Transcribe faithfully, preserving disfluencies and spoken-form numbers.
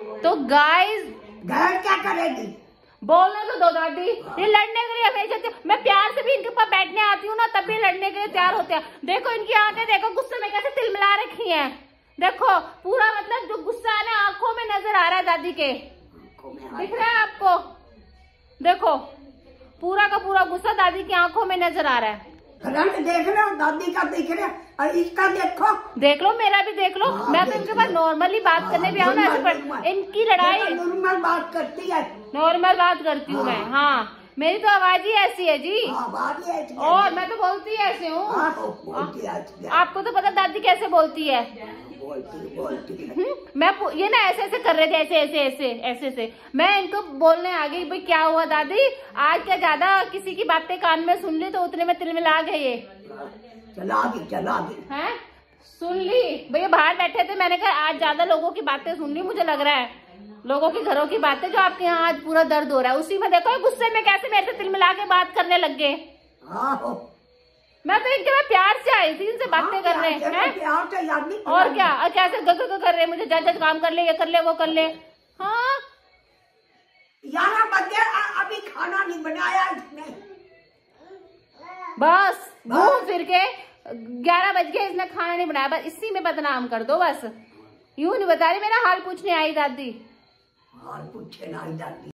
तो गाइस घर क्या करेगी? बोलने तो दो दादी, ये लड़ने के लिए हमेशा, मैं प्यार से भी इनके पास बैठने आती हूँ ना तब भी लड़ने के लिए तैयार होते हैं। देखो इनकी आंखें देखो, गुस्से में कैसे तिलमिला रखी हैं। देखो पूरा मतलब जो गुस्सा है ना आंखों में नजर आ रहा है दादी के, दिख रहा है आपको? देखो पूरा का पूरा गुस्सा दादी की आंखों में नजर आ रहा है। रंग देख लो, दादी का देख रहे और इसका देखो, देख लो, मेरा भी देख लो। हाँ, मैं तो इनके पास नॉर्मली बात हाँ, करने भी आऊँ ना, ऐसे इनकी लड़ाई नॉर्मल बात करती है, नॉर्मल बात करती हूँ हाँ। मैं हाँ, मेरी तो आवाज ही ऐसी है जी हाँ, ऐसी और मैं तो बोलती ऐसे हूँ हाँ, आपको तो पता दादी कैसे बोलती है, बोलती बोलती मैं ये ना ऐसे ऐसे कर रहे थे, ऐसे ऐसे ऐसे ऐसे ऐसे मैं इनको बोलने आ गई, भाई क्या हुआ दादी, आज क्या ज्यादा किसी की बातें कान में सुन ली तो उतने में तिलमिला गए ये, चला गई चला गई हैं, सुन ली भैया, बाहर बैठे थे, मैंने कहा आज ज्यादा लोगों की बातें सुन ली, मुझे लग रहा है लोगों के घरों की बातें, जो आपके यहाँ आज पूरा दर्द हो रहा है उसी में देखो गुस्से में कैसे मेरे से तिलमिला के बात करने लग गए। मैं तो इनके मैं प्यार से आई थी, इनसे बातें कर रहे हैं और क्या, और कैसे ग ग कर रहे हैं मुझे, जज जज काम कर ले, ये कर ले वो कर ले। हाँ ग्यारह बजे अभी खाना नहीं बनाया इसने, बस घूम फिर के ग्यारह बज गए, इसने खाना नहीं बनाया, बस इसी में बदनाम कर दो, बस यूं नहीं बता रही, मेरा हाल पूछने आई दादी, हाल पूछे ना आई दादी।